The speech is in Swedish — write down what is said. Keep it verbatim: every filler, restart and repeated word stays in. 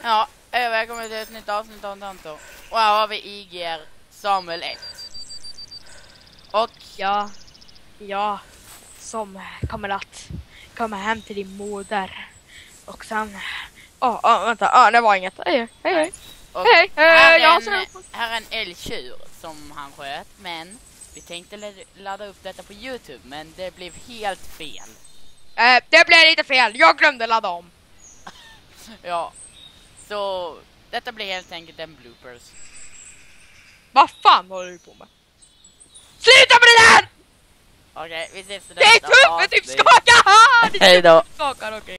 Ja, eh, välkommen till ett nytt avsnitt av Tanto. Och här har vi I G R Samuel ett. Och Ja, ja, som kommer att komma hem till din moder. Och sen... Åh, oh, oh, vänta, ah, det var inget. Hej, hej, hej. Och Hej, hej, här, är jag en, ser... här är en älgtjur som han sköt. Men vi tänkte lad- ladda upp detta på YouTube. Men det blev helt fel. Eh, det blev lite fel, jag glömde ladda om. Ja, så detta blir helt enkelt en bloopers. Vad fan håller du på med? Sluta med det där! Okej, vi ses i Det är nästa tuppen typ avsnitt. skakar! Hej då. Skakar, okej.